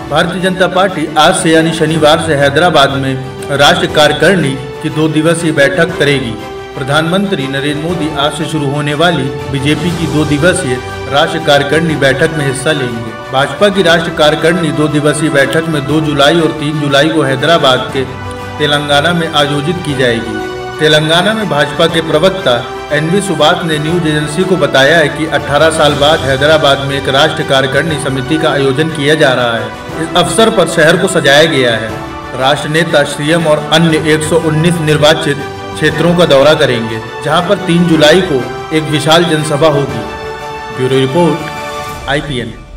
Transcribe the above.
Bharatiya Janata party आज से यानी शनिवार से हैदराबाद में राष्ट्रीय कार्यकारिणी की 2 दिवसीय बैठक करेगी। प्रधानमंत्री नरेंद्र मोदी आज से शुरू होने वाली बीजेपी की 2 दिवसीय राष्ट्रीय कार्यकारिणी बैठक में हिस्सा लेंगे। भाजपा की राष्ट्रीय कार्यकारिणी 2 दिवसीय बैठक में 2 जुलाई और 3 जुलाई को हैदराबाद के तेलंगाना में आयोजित की जाएगी। तेलंगाना में भाजपा के प्रवक्ता NV सुभाष ने न्यूज एजेंसी को बताया है कि 18 साल बाद हैदराबाद में एक राष्ट्रीय कार्यकारिणी समिति का आयोजन किया जा रहा है। इस अवसर पर शहर को सजाया गया है। राष्ट्र नेता CM और अन्य 119 निर्वाचित क्षेत्रों का दौरा करेंगे, जहां पर 3 जुलाई को एक विशाल जनसभा होगी। Bureau report IPN।